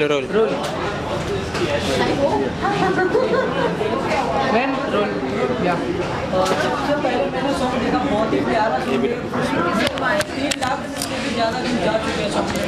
Role role man role या सबसे पहले मैंने सॉन्ग देखा, बहुत ही प्यारा सॉन्ग है। 3 लाख से भी ज़्यादा दिन जा चुके हैं सॉन्ग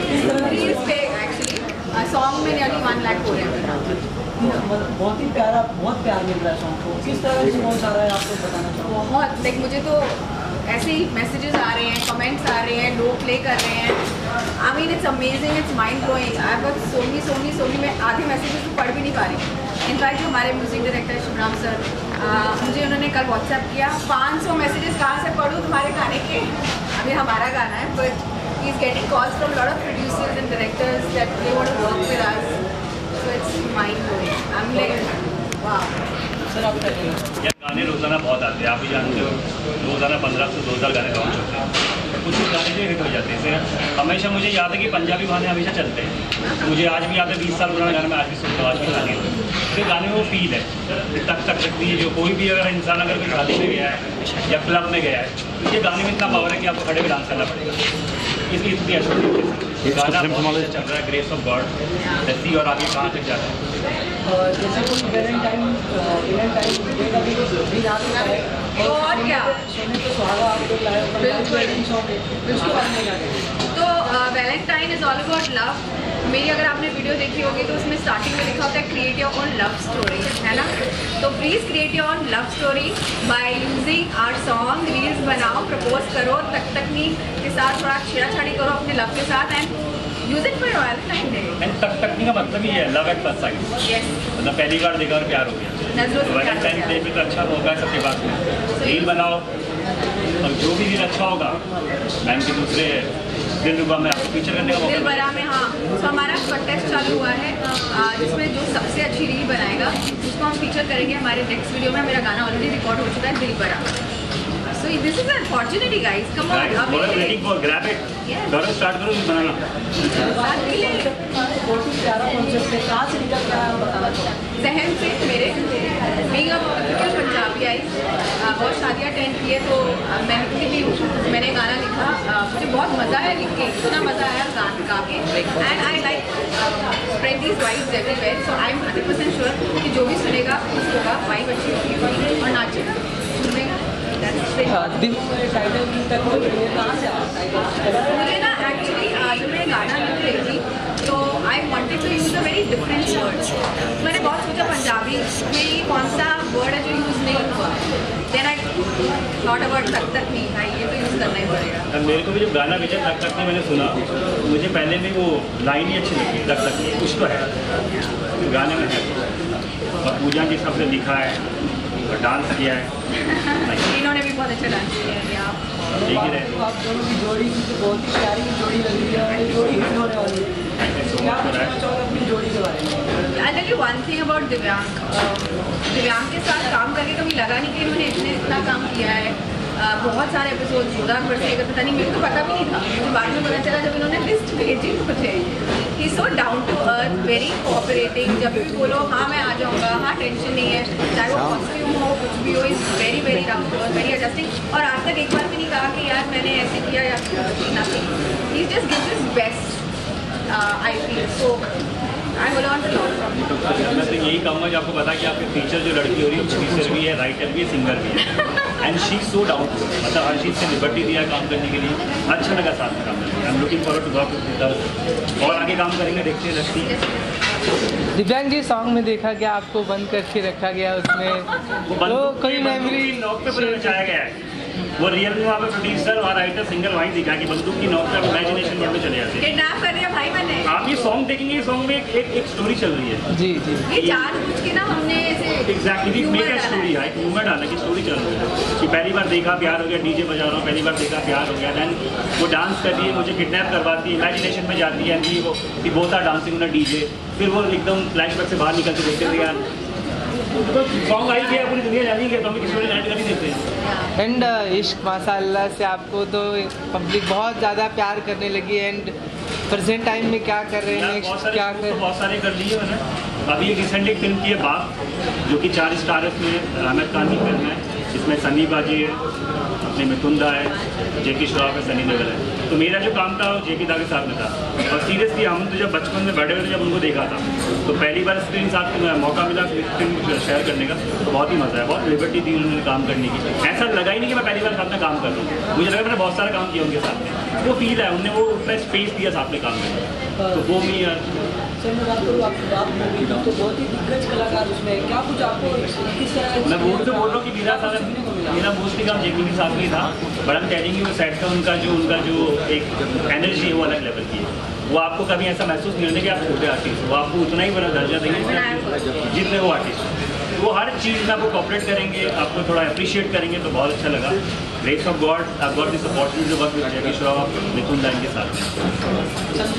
में नियरली 1 लाख हो रहे हैं। बहुत ही प्यारा, बहुत प्यार मिल रहा है सॉन्ग को। किस तरह रिस्पॉन्स आ रहा है आपको बताना चाहूँगा। बहुत लाइक मुझे तो ऐसे ही मैसेजेस आ रहे हैं, कमेंट्स आ रहे हैं, लोग प्ले कर रहे हैं। I mean it's amazing, it's mind blowing. I got so many मैं आधे मैसेजेस तो पढ़ भी नहीं पा रही। इनफैक्ट जो हमारे म्यूजिक डायरेक्टर शिवराम सर, मुझे उन्होंने कल व्हाट्सएप किया, 500 मैसेजेस कहाँ से पढ़ूँ तुम्हारे गाने के। अभी हमारा गाना है, but he is getting calls from lot of producers and directors that they want to work with us. So it's mind blowing. I am like wow. Sir आप क्या कहेंगे? यार गाने रोज़ाना बहुत आते हैं, आप भी जानते हो। रोज़ाना 15 से 2000 गाने लॉन्च होते हैं। कुछ गाने जो हिट हो जाते हैं। हमेशा मुझे याद है कि पंजाबी गाने हमेशा चलते हैं। मुझे आज भी याद है 20 साल पुराना गाना मैं आज भी सुनता हूँ, आज भी गाने तो गाने में वो फील है, तक सकती है। जो कोई भी अगर इंसान अगर कोई शादी में गया है या क्लब में गया है, तो ये गाने में इतना पावर है कि आपको खड़े में डांस करना पड़ेगा। इसलिए इतनी अच्छी गाना चल रहा है, ग्रेस ऑफ गॉड। जैसी और आगे कहाँ तक जाता है। जैसे कोई वैलेंटाइन भी आ रहा है और क्या सोने तो सुहागा आपको लाया होगा। तो Valentine is all about love. मेरी अगर आपने वीडियो देखी होगी तो उसमें स्टार्टिंग में लिखा होता है create your own love story, है ना। तो please create your own love story by using our song. Reels बनाओ, प्रपोज करो, तकनी के साथ थोड़ा छेड़छाड़ी करो अपने लव के साथ and use it for Valentine Day. And तकनी का मतलब ही है love at first sight. Yes, मतलब पहली बार देखा और प्यार हो गया। वैलेंटाइन डे पे तो अच्छा होगा सबके पास में। रील बनाओ और जो भी रील अच्छा होगा मैम के दूसरे दिलरुबा में आपको फीचर करने का मौका दिलबरा में। हाँ, तो हमारा कंटेस्ट चालू हुआ है जिसमें जो सबसे अच्छी रील बनाएगा उसको हम फीचर करेंगे हमारे नेक्स्ट वीडियो में। मेरा गाना ऑलरेडी रिकॉर्ड हो चुका है, दिलबरा। So this is an opportunity guys, come on. Waiting for grab it. करो, स्टार्ट करो बनाना। बहुत ही प्यारा कॉन्सेप्ट है। कहाँ से निकल के आया बताना चाहूँगा। जहन से मेरे being a typical Punjabi I, बहुत शादियाँ अटेंड की है तो मैं लिखती भी हूँ। मैंने गाना लिखा, मुझे बहुत मज़ा आया लिख के, इतना मज़ा आया गाना गा के। And I like spread these vibes everywhere. So I am 100% sure कि जो भी सुनेगा खुश होगा, वाइब अच्छी होगी और नाचेगा, सुनेगा। टाइटल कहाँ से आया? मुझे ना एक्चुअली आज मैं गाना लिख रही थी तो I wanted to use a very different words. मैंने बहुत सोचा पंजाबी में ये कौन सा वर्ड है जो यूज़ नहीं हुआ। देन आई थॉट अबाउट तक नहीं भाई, ये तो यूज़ करना ही पड़ेगा। मेरे को भी जब गाना भेजा तक नहीं मैंने सुना, मुझे पहले में वो लाइन ही अच्छी लगी। तक नहीं कुछ तो है गाने में है। और पूजा जिस हिसाब से लिखा है और डांस किया है, इन्होंने भी बहुत अच्छा डांस किया है। आप ठीक ही रहे। आप दोनों की जोड़ी की बहुत ही प्यारी जोड़ी लग रही है और ये जोड़ी हिट होने वाली है। क्या पूछना चाहोगे अपनी जोड़ी के बारे में? I tell you one thing about Divyang. Divyang के साथ काम करके कभी लगा नहीं कि इन्होंने इतना काम किया है। बहुत सारे एपिसोड 14 वर्ष से पता नहीं, मेरे को पता भी नहीं था। मुझे बाद में पता चला जब इन्होंने लिस्ट भेजी मुझे। He so down to earth, very cooperating. जब भी बोलो हाँ मैं आ जाऊँगा, हाँ टेंशन नहीं है, चाहे वो कॉस्ट्यूम हो कुछ भी हो, is very very down to earth, very adjusting. और आज तक एक बार भी नहीं कहा कि यार मैंने ऐसे किया या nothing. He just gives his best I feel. So I will learn a lot from him. मैं तो यही कहूँगा कि आपको पता कि आपके टीचर जो लड़की हो रही है प्रोड्यूसर भी है, राइटर भी है, सिंगर भी है। And she so down to earth, मतलब हर चीज़ से लिबर्टी दिया काम करने के लिए। अच्छा लगा साथ में काम करने। I am looking forward to work with her और आगे काम करेंगे, देखते हैं लगती है। दिव्यांग जी सॉन्ग में देखा गया आपको बंद करके रखा गया, उसमें तो कोई मेमोरी नोक पे पूरा नचाया गया है। वो रियल में वहाँ पे प्रोड्यूसर और राइटर सिंगर वहीं दिखा कि बंदूक की नोक पे इमेजिनेशन यहाँ पे चले जाते हैं। किडनैप कर दिया भाई मैंने। आप ये सॉन्ग देखेंगे, ये सॉन्ग में एक स्टोरी चल रही है। जी जी ये जानबूझ के ना हमने ऐसे एग्जैक्टली मेक अ स्टोरी है, एक मूवमेंट आना की स्टोरी चल रही है कि पहली बार देखा प्यार हो गया, डीजे बजा रहा हूँ, पहली बार देखा प्यार हो गया। दैन वो डांस कर रही है, मुझे किडनैप करवाती है, इमेजिनेशन में जाती है कि वो both are dancing on a DJ. फिर वो एकदम फ्लैशबैक से बाहर निकल के देखते थे यार तो सॉन्ग आई गया, पूरी दुनिया जानी गया तो हमें किसी को लैंड कर ही देते हैं। एंड इश्क माशाअल्लाह से आपको तो पब्लिक बहुत ज़्यादा प्यार करने लगी। एंड प्रेजेंट टाइम में क्या कर रहे हैं, नेक्स्ट क्या कर? बहुत सारे कर लिए मैंने। अभी एक रिसेंटली फिल्म की है बाप, जो कि 4 स्टार है। उसमें अहमद खान की फिल्म है, इसमें सनी बाजी है, अपने मिथुन दा है, जेकी श्रॉफ है, सनी देओल है। तो मेरा जो काम था वो जेकी दा के साथ में था। और सीरियसली हम तो जब बचपन में बड़े हुए थे, जब उनको देखा था तो पहली बार स्क्रीन साथ मौका मिला स्क्रीन शेयर करने का, तो बहुत ही मज़ा है। बहुत लिबर्टी थी उन्होंने काम करने की। ऐसा लगा ही नहीं कि मैं पहली बार साथ में काम कर रहा हूँ। मुझे लगा मैंने बहुत सारा काम किया उनके साथ में। वो फील है, उन्होंने वो उतना स्पेस दिया साथ में काम करने, तो वो मी सर मैं बात करूँ आपकी बात होगी तो बहुत ही दिग्गज कलाकार उसमें क्या कुछ आपको किस तरह मैं बोल रहा हूँ कि मेरा मोस्टली काम जेकी के साथ में था। बट हम टेलिंग यू सेट का उनका जो एक एनर्जी है वो अलग लेवल की है। वो आपको कभी ऐसा महसूस नहीं होता कि आप छोटे आर्टिस्ट, वो आपको उतना ही बड़ा दर्जा देंगे जितने वो आर्टिस्ट। वो हर चीज़ में आपको कॉपरेट करेंगे, आपको थोड़ा अप्रिशिएट करेंगे, तो बहुत अच्छा लगा। Grace of God I got this opportunity to work with Jackie Shroff, मिथुन दा के साथ में।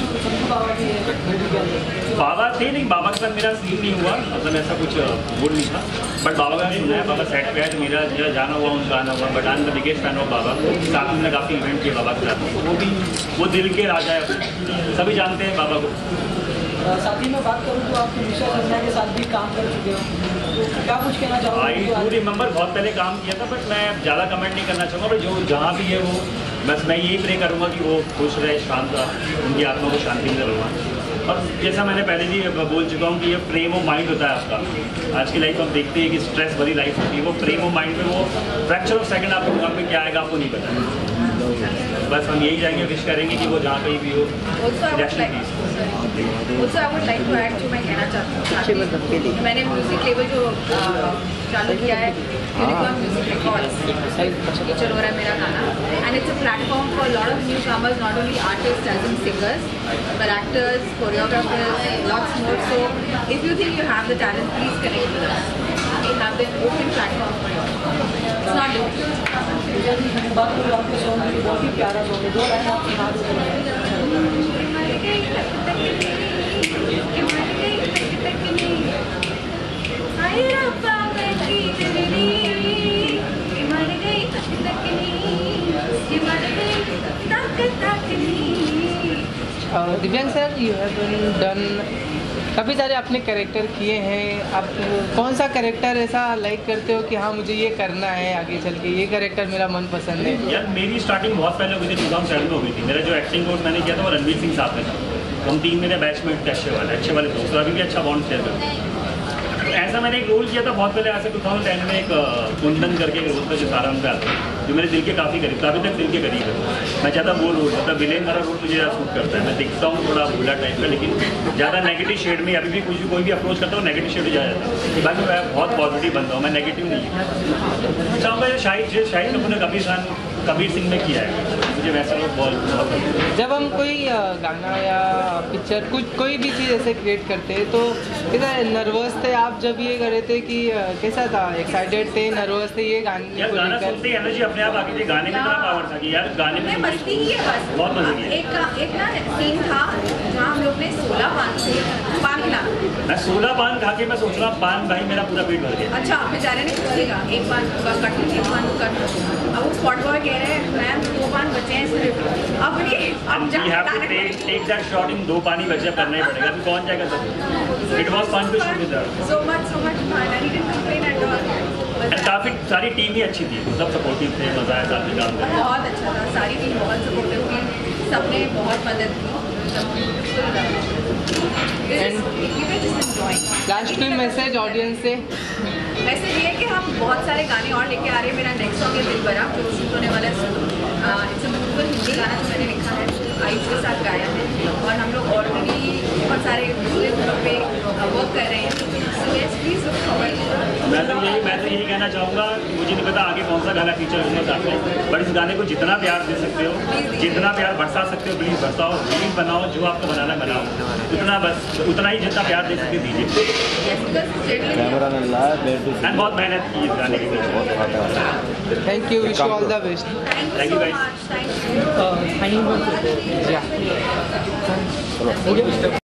बाबा थे नहीं, बाबा के साथ मेरा सीन नहीं हुआ, मतलब ऐसा कुछ मूड नहीं था। बट बाबा का सुना है, बाबा सेट पे है, तो मेरा जाना हुआ उनका आना हुआ। But I am the biggest fan of Baba. साथ में काफ़ी इवेंट किए बाबा के साथ, वो दिल के राजा है, सभी जानते हैं बाबा को। साथ ही मैं बात करूँ तो आप निशा शर्मा के साथ भी काम कर चुके हो, तो क्या कुछ कहना चाहोगे? आई डू रिमेंबर बहुत पहले काम किया था, बट मैं ज़्यादा कमेंट नहीं करना चाहूँगा। बट जो जहाँ भी है वो बस मैं यही प्रे करूँगा कि वो खुश रहे, शांत रहे, उनकी आत्मा को शांति मिले भगवान। और जैसा मैंने पहले भी बोल चुका हूँ कि ये प्रेम और माइंड होता है आपका। आज की लाइफ हम देखते हैं कि स्ट्रेस भरी लाइफ होती है, वो प्रेम और माइंड में वो फ्रैक्चर ऑफ सेकंड आपको वहाँ पे क्या आएगा आपको नहीं पता। बस हम यही जाएंगे, विश करेंगे कि वो जहाँ कहीं भी हो। Also, I would like to add जो मैं कहना चाहती हूँ, मैंने म्यूजिक लेवल जो चालू किया है, यूनिकॉर्न म्यूजिक रिकॉर्ड्स, फीचर हो रहा है मेरा गाना, and it's a platform for lot of newcomers, not only artist as in singers but actors, choreographers, lots more. So if you think you have the talent, please connect with us. We have the open platform for you. It's not difficult. बात करूँ आपके song की, बहुत ही प्यारा song है, 2 line आप सुना दिव्यांग सर, यू हैव डन काफ़ी सारे अपने कैरेक्टर किए हैं। आप कौन सा कैरेक्टर ऐसा लाइक करते हो कि हाँ मुझे ये करना है आगे चल के, ये कैरेक्टर मेरा मन पसंद है? यार मेरी स्टार्टिंग बहुत पहले हुई थी, 2007 में हुई थी। मेरा जो एक्टिंग कोर्स मैंने किया था वो रणवीर सिंह साहब में था। हम 3 मेरे बैचमेट थे, अच्छे वाले दोस्त, अभी भी अच्छा बॉन्ड शेयर करते हैं। ऐसा मैंने एक रोल किया था बहुत पहले, ऐसे 2010 में एक कुंदन करके एक रोल था जो सारा में आता है, जो मेरे दिल के काफ़ी करीब था, अभी तक दिल के करीब है। मैं चाहता वो रोल, मतलब विलेन वाला रोल मुझे ज़्यादा सूट करता है। मैं दिखता हूँ थोड़ा भूला टाइप का, लेकिन ज़्यादा नेगेटिव शेड में अभी भी कोई भी अप्रोच करता हूँ नेगेटिव शेड में जा जाता है। बाकी मैं बहुत पॉजिटिव बनता हूँ, मैं नेगेटिव नहीं चाहूँगा। शाहिद कपूर ने कबीर सिंह में किया है, मुझे वैसा लोग बहुत। जब हम कोई गाना या पिक्चर कोई भी चीज़ ऐसे क्रिएट करते हैं तो कैसा नर्वस थे आप जब ये कर रहे थे कि कैसा था? एक्साइटेड थे, नर्वस थे? ये गाने यार गाना सुनते ही एनर्जी अपने आप आती थी। गाने में इतना पावर था कि यार गाने में मस्ती ही है बस, बहुत मजे किया। एक ना सीन था जहाँ हम लोग ने 16 पान खिलाना। मैं 16 पान खा के मैं सोच रहा पान भाई मेरा पूरा पेट भर गया। अच्छा, बेचारे ने पूछेगा एक पान कट लीजिए, एक पान कट। अब वो स्पॉट बॉय कह रहे हैं मैम 2 पान बचे हैं सिर्फ। अब टेक दैट शॉट इन 2 पानी बचे करना ही पड़ेगा, अभी कौन जाएगा सब। It was fun to shoot with her, so much fun and he didn't complain at all. काफ़ी सारी टीम ही अच्छी थी, सब सपोर्टिव थे, मज़ा आया साथ में काम करने। बहुत अच्छा था, सारी टीम बहुत सपोर्टिव थी, सबने बहुत मदद की। लास्ट कोई मैसेज ऑडियंस से? मैसेज ये है कि हम बहुत सारे गाने और लेके आ रहे हैं। मेरा नेक्स्ट सॉन्ग है दिल भरा, जो शूट होने वाला है। इट्स अ ब्यूटीफुल हिंदी गाना जो मैंने लिखा है, आयुष के साथ गाया है, और हम लोग ऑलरेडी बहुत सारे दूसरे फिल्मों पे वर्क कर रहे हैं। So yes, please look forward. मैं तो यही कहना चाहूँगा कि मुझे नहीं पता आगे कौन सा गाना फीचर होना चाहते हैं, बट इस गाने को जितना प्यार दे सकते हो, जितना प्यार बरसा सकते हो प्लीज़ बरसाओ, रील बनाओ, जो आपको बनाना बनाओ, उतना ही जितना प्यार दे सकते दीजिए। एंड बहुत मेहनत की इस गाने के लिए। Thank you, wish you all the best. Thank you guys. Thank you. Yeah.